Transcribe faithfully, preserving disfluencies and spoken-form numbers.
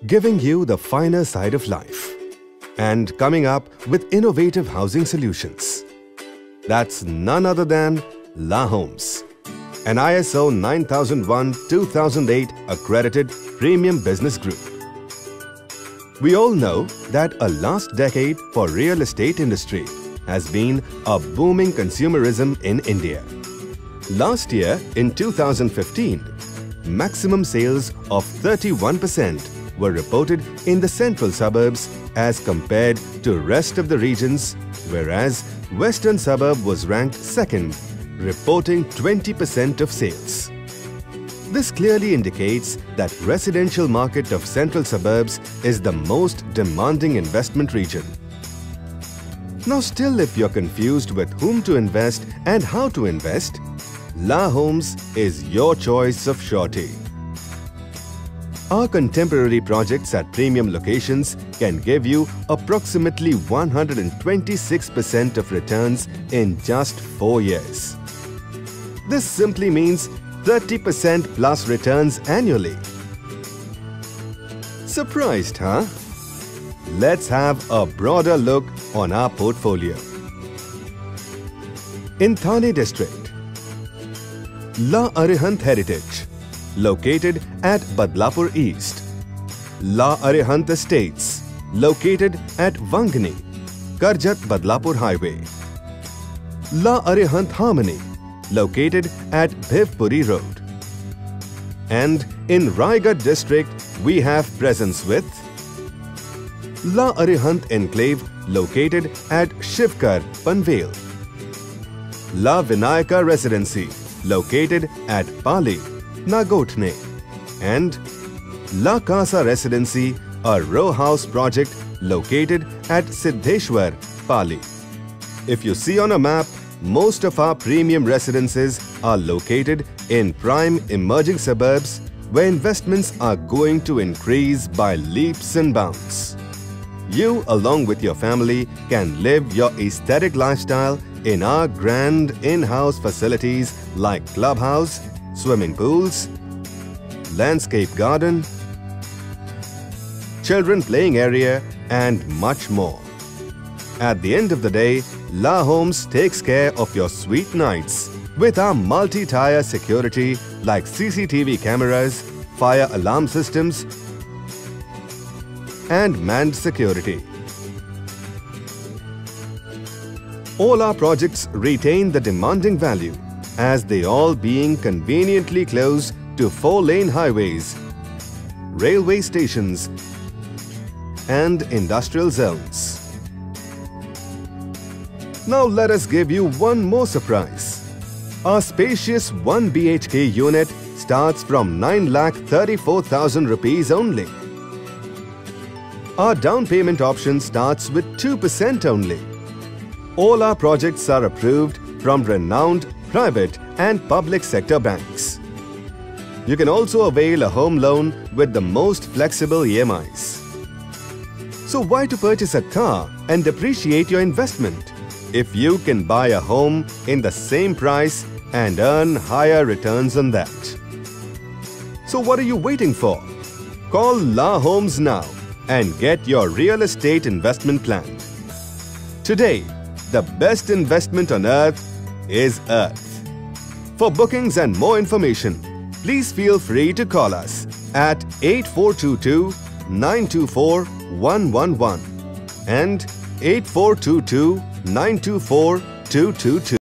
giving you the finer side of life and coming up with innovative housing solutions. That's none other than La Homes, an I S O nine thousand one two thousand eight accredited premium business group. We all know that a last decade for real estate industry has been a booming consumerism in India. Last year, in two thousand fifteen, maximum sales of thirty-one percent were reported in the central suburbs as compared to rest of the regions, whereas western suburb was ranked second, reporting twenty percent of sales. This clearly indicates that residential market of central suburbs is the most demanding investment region. Now still, if you're confused with whom to invest and how to invest, La Homes is your choice of surety. Our contemporary projects at premium locations can give you approximately one hundred twenty-six percent of returns in just four years. This simply means thirty percent plus returns annually. Surprised, huh? Let's have a broader look on our portfolio. In Thane district, La Arihant Heritage, located at Badlapur East. La Arihant Estates, located at Wangni, Karjat Badlapur Highway. La Arihant Harmony, located at Bhivpuri Road. And in Raigad district, we have presence with La Arihant Enclave, located at Shivkar, Panvel. La Vinayaka Residency, located at Pali, Nagotne. And La Casa Residency, a row house project located at Siddheshwar, Pali. If you see on a map, most of our premium residences are located in prime emerging suburbs where investments are going to increase by leaps and bounds. You, along with your family, can live your aesthetic lifestyle in our grand in-house facilities like clubhouse, swimming pools, landscape garden, children playing area, and much more. At the end of the day, La Homes takes care of your sweet nights with our multi-tier security like C C T V cameras, fire alarm systems, and manned security. All our projects retain the demanding value as they all being conveniently close to four-lane highways, railway stations, and industrial zones. Now let us give you one more surprise. Our spacious one B H K unit starts from nine lakh thirty-four thousand rupees only. Our down payment option starts with two percent only. All our projects are approved from renowned private and public sector banks. You can also avail a home loan with the most flexible E M Is. So why to purchase a car and depreciate your investment if you can buy a home in the same price and earn higher returns on that? So what are you waiting for? Call La Homes now and get your real estate investment planned. Today, the best investment on earth is Earth. For bookings and more information, please feel free to call us at eight four two two, nine two four, one one one and eight four two two, nine two four, two two two.